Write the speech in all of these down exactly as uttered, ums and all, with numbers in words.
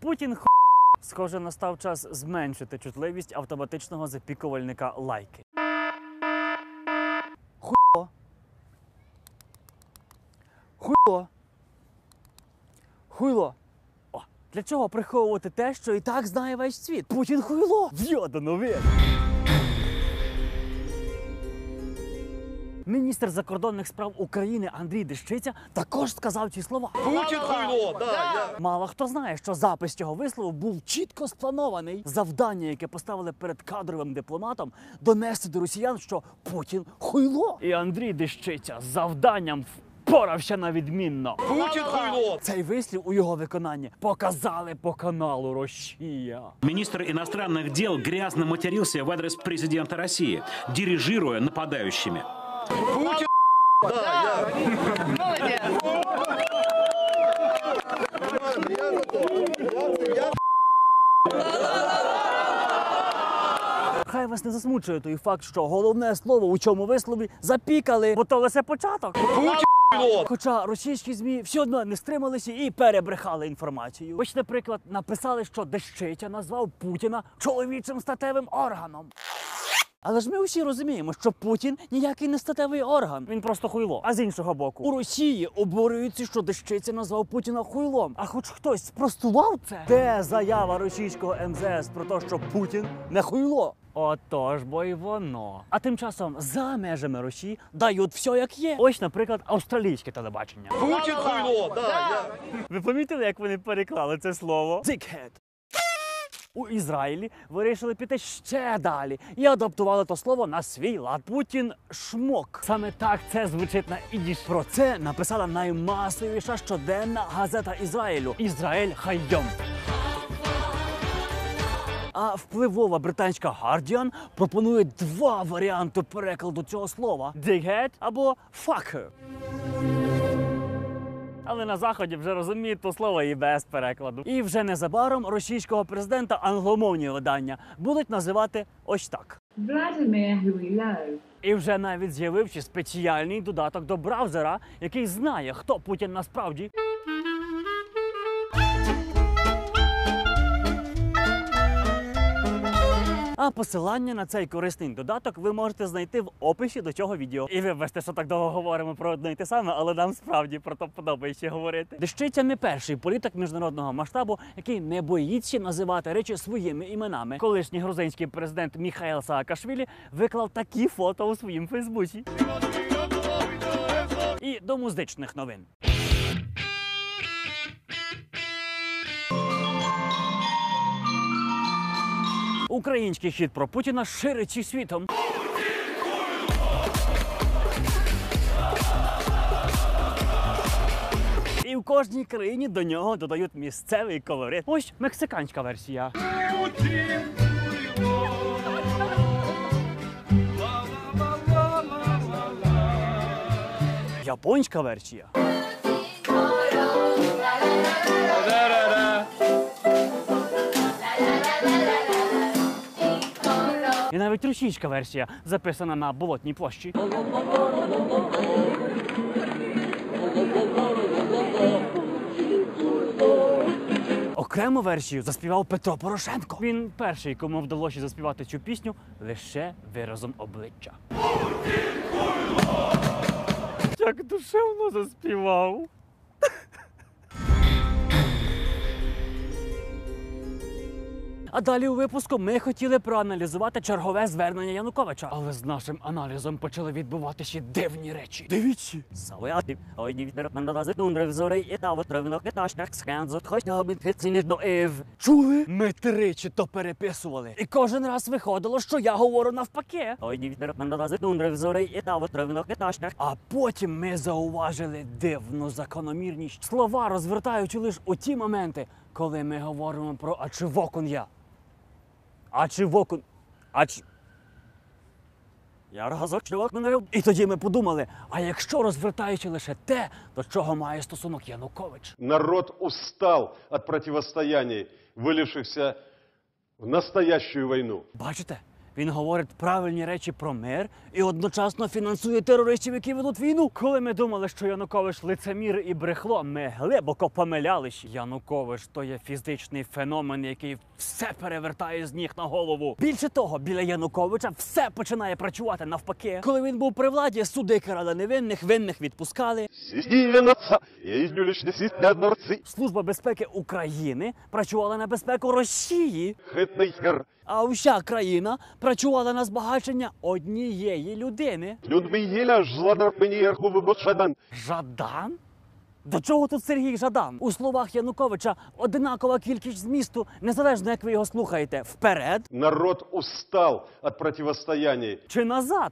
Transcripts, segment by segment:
Путін ху... Схоже, настав час зменшити чутливість автоматичного запікувальника лайки. Хуйло. Хуйло. Хуйло. О, для чого приховувати те, що і так знає весь світ? Путін хуйло. В'йода новин. Міністр закордонних справ України Андрій Дещиця також сказав ці слова. Путін хуйло, да, я... Мало хто знає, що запис цього вислову був чітко спланований. Завдання, яке поставили перед кадровим дипломатом, донести до росіян, що Путін хуйло. І Андрій Дещиця з завданням впорався на відмінно. Путін хуйло. Цей вислів у його виконанні показали по каналу Росія. Министр иностранных дел грязно матерился в адрес президента России, дирижируя нападающими. Путін, да, я... Молодец! Я готов. Я... Хай вас не засмучує той факт, що головне слово у цьому вислові запікали, бо то лише початок. Путін хуйло. Хоча російські ЗМІ все одно не стрималися і перебрехали інформацію. Ось, наприклад, написали, що Дещиця назвав Путіна чоловічим статевим органом. Але ж ми усі розуміємо, що Путін ніякий не статевий орган, він просто хуйло. А з іншого боку, у Росії обурюються, що Дещиця назвав Путіна хуйлом. А хоч хтось спростував це? Де заява російського ем зе ес про те, що Путін не хуйло? Отож, бо й воно. А тим часом за межами Росії дають все як є. Ось, наприклад, австралійське телебачення. Путін хуйло, да, я... Ви помітили, як вони переклали це слово? Dickhead. У Ізраїлі вирішили піти ще далі і адаптували то слово на свій лад. Путін шмок. Саме так це звучить на ідіш. Про це написала наймасовіша щоденна газета Ізраїлю «Ізраїль Хайом». А впливова британська Guardian пропонує два варіанти перекладу цього слова – «dickhead» або «fucker». Але на Заході вже розуміють то слово і без перекладу. І вже незабаром російського президента англомовні видання будуть називати ось так. Vladimir Huilo. І вже навіть з'явився спеціальний додаток до браузера, який знає, хто Путін насправді. А посилання на цей корисний додаток ви можете знайти в описі до цього відео. І вибачте, що так довго говоримо про одне й те саме, але нам справді про то подобається говорити. Дещиця не перший політик міжнародного масштабу, який не боїться називати речі своїми іменами. Колишній грузинський президент Міхаел Саакашвілі виклав такі фото у своїм фейсбуці. І до музичних новин. Український хіт про Путіна шириться світом. І в кожній країні до нього додають місцевий колорит. Ось мексиканська версія. Японська версія. І навіть російська версія, записана на Болотній площі. Окрему версію заспівав Петро Порошенко. Він перший, кому вдалося заспівати цю пісню лише виразом обличчя. Як душевно заспівав. А далі у випуску ми хотіли проаналізувати чергове звернення Януковича. Але з нашим аналізом почали відбуватися дивні речі. Дивіться! Чули? Ми тричі то переписували. І кожен раз виходило, що я говорю навпаки. А потім ми зауважили дивну закономірність. Слова розвертаючи лише у ті моменти, коли ми говоримо про «а чи вокун я?» А чи вокун... А чи... Я разок чи вокун... І тоді ми подумали, а якщо розвертаючи лише те, до чого має стосунок Янукович? Народ устал от противостояний, вылившихся в настоящую войну. Бачите? Він говорить правильні речі про мир і одночасно фінансує терористів, які ведуть війну. Коли ми думали, що Янукович лицемір і брехло, ми глибоко помилялись. Янукович – то є фізичний феномен, який все перевертає з ніг на голову. Більше того, біля Януковича все починає працювати навпаки. Коли він був при владі, суди карали невинних, винних відпускали. Служба безпеки України працювала на безпеку Росії. А вся країна працювала на збагачення однієї людини. Жадан? До чого тут Сергій Жадан? У словах Януковича одинакова кількість змісту, незалежно як ви його слухаєте. Вперед. Народ устал от противостояний. Чи назад.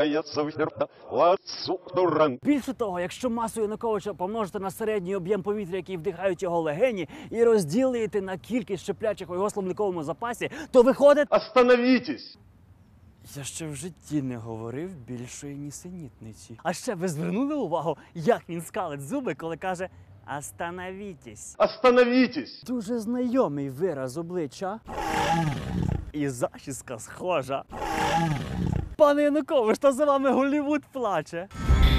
Більше того, якщо масу Януковича помножити на середній об'єм повітря, який вдихають його легені, і розділити на кількість щеплячих у його словниковому запасі, то виходить... Остановитесь! Я ще в житті не говорив більшої нісенітниці. А ще ви звернули увагу, як він скалить зуби, коли каже «Остановітесь». Остановитесь! Дуже знайомий вираз обличчя. І зачіска схожа. Пане Янукович, то за вами Голлівуд плаче.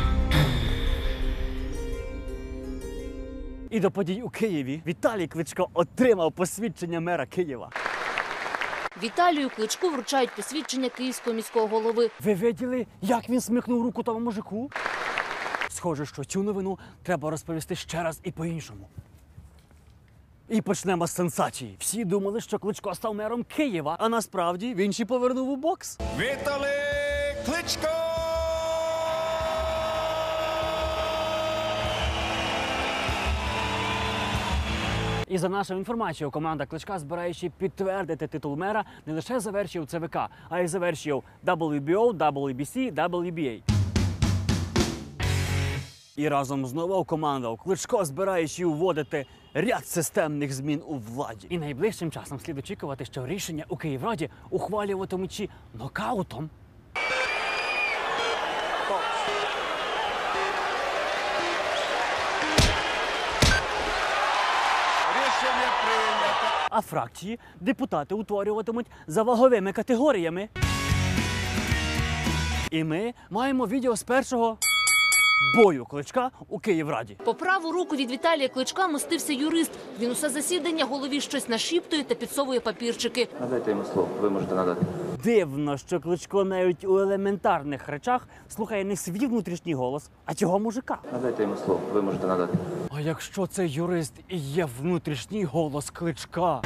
І до подій у Києві Віталій Кличко отримав посвідчення мера Києва. Віталію Кличку вручають посвідчення київського міського голови. Ви виділи, як він смикнув руку тому мужику? Схоже, що цю новину треба розповісти ще раз і по-іншому. І почнемо з сенсації. Всі думали, що Кличко став мером Києва, а насправді він ще повернув у бокс. Віталій Кличко! І за нашою інформацією, команда Кличка, збираючи підтвердити титул мера, не лише за версією ЦВК, а й за версією дабл ю бі о, дабл ю бі сі, дабл ю бі ей. І разом з новою командою Кличко збираючи вводити ряд системних змін у владі. І найближчим часом слід очікувати, що рішення у Київраді ухвалюватимуть чи нокаутом. А фракції депутати утворюватимуть за ваговими категоріями. І ми маємо відео з першого бою Кличка у Київраді. По праву руку від Віталія Кличка мостився юрист. Він усе засідання голові щось нашіптує та підсовує папірчики. Надайте йому слово, ви можете надати. Дивно, що Кличко навіть у елементарних речах слухає не свій внутрішній голос, а цього мужика. Надайте йому слово, ви можете надати. А якщо це юрист і є внутрішній голос Кличка?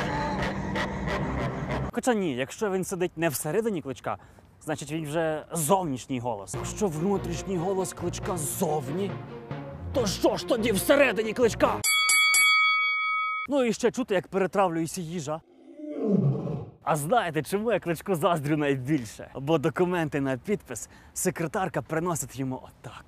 Хоча ні, якщо він сидить не всередині Кличка, значить він вже зовнішній голос. Якщо внутрішній голос Кличка ззовні, то що ж тоді всередині Кличка? Ну і ще чути, як перетравлюється їжа. А знаєте, чому я Кличку заздрю найбільше? Бо документи на підпис секретарка приносить йому отак.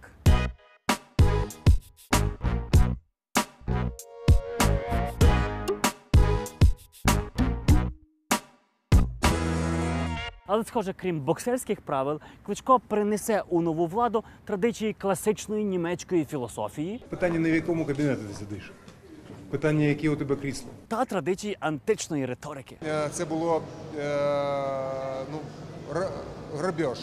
Але, схоже, крім боксерських правил, Кличко принесе у нову владу традиції класичної німецької філософії. Питання не в якому кабінеті ти сидиш. Питання, яке у тебе крісло. Та традиції античної риторики. Це було е, ну, грабеж.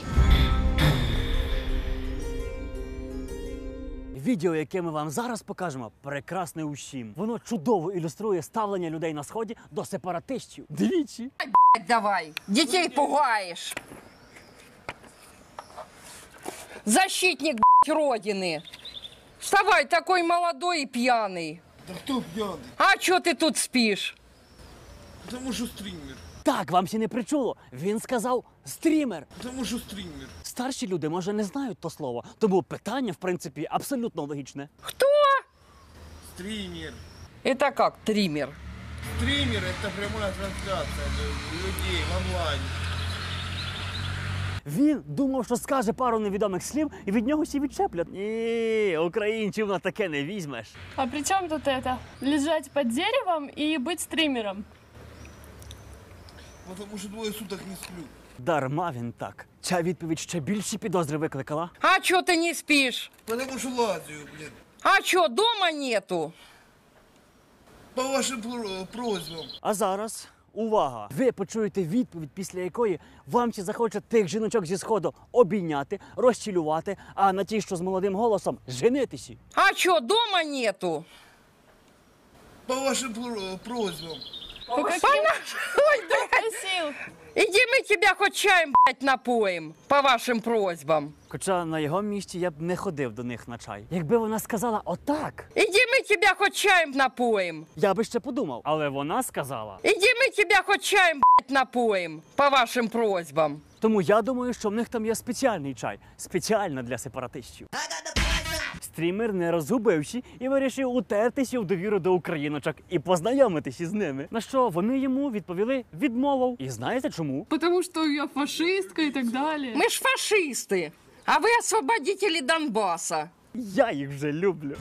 Відео, яке ми вам зараз покажемо, прекрасне усім. Воно чудово ілюструє ставлення людей на Сході до сепаратистів. Двічі. Давай, детей пугаешь. Защитник, блядь, Родины. Вставай, такой молодой и пьяный. Да кто пьяный? А чё ты тут спишь? Потому что стример. Так, вам ще не причуло. Він сказав стрімер. Потому что стример. Старші люди, може, не знають то слово, тому питання, в принципі, абсолютно логічне. Кто? Стример. Это как триммер? Стример — это прямая трансляция людей в онлайне. Він думав, що скаже пару невідомих слів, і від нього всі відчеплять. Ні, українців на таке не візьмеш. А при чем тут это? Лежать под деревом и быть стримером? Потому что двое суток не сплю. Дарма він так. Ця відповідь ще більші підозри викликала. А чё ты не спишь? Потому что лазаю, блин. А чё, дома нету? По вашим просьбам. А зараз увага! Ви почуєте відповідь, після якої вам чи захоче тих жіночок зі Сходу обійняти, розцілювати, а на ті, що з молодим голосом, женитися. А что, дома нету? По вашим про- просьбам. По каким? Ой, да. Просил. Иди мы тебя хоть чаем, блядь, напоим, по вашим просьбам. Хоча на його місці я б не ходив до них на чай. Якби вона сказала отак, Иди мы тебя хоть чаем напоим. я би ще подумав. Але вона сказала. Иди мы тебя хоть чаем, блядь, напоим, по вашим просьбам. Тому я думаю, що в них там є спеціальний чай. Спеціально для сепаратистів. Стрімер не розгубився і вирішив утертися в довіру до україночок і познайомитися з ними. На що вони йому відповіли відмовою. І знаєте чому? Потому что я фашистка и так далее. Мы ж фашисты, а вы освободители Донбасса. Я їх вже люблю.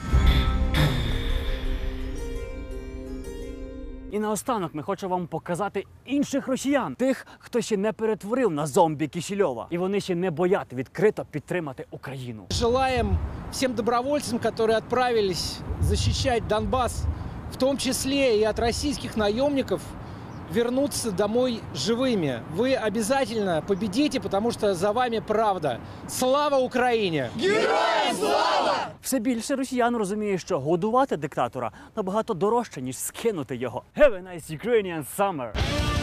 І наостанок ми хочемо вам показати інших росіян. Тих, хто ще не перетворив на зомбі Кишельова. І вони ще не боять відкрито підтримати Україну. Желаем всем добровольцам, которые отправились защищать Донбасс, в том числе и от российских наемников, вернуться домой живыми. Вы обязательно победите, потому что за вами правда. Слава Україні! Героям слава! Все більше росіян розуміє, що годувати диктатора набагато дорожче, ніж скинути його. Have a nice Ukrainian summer!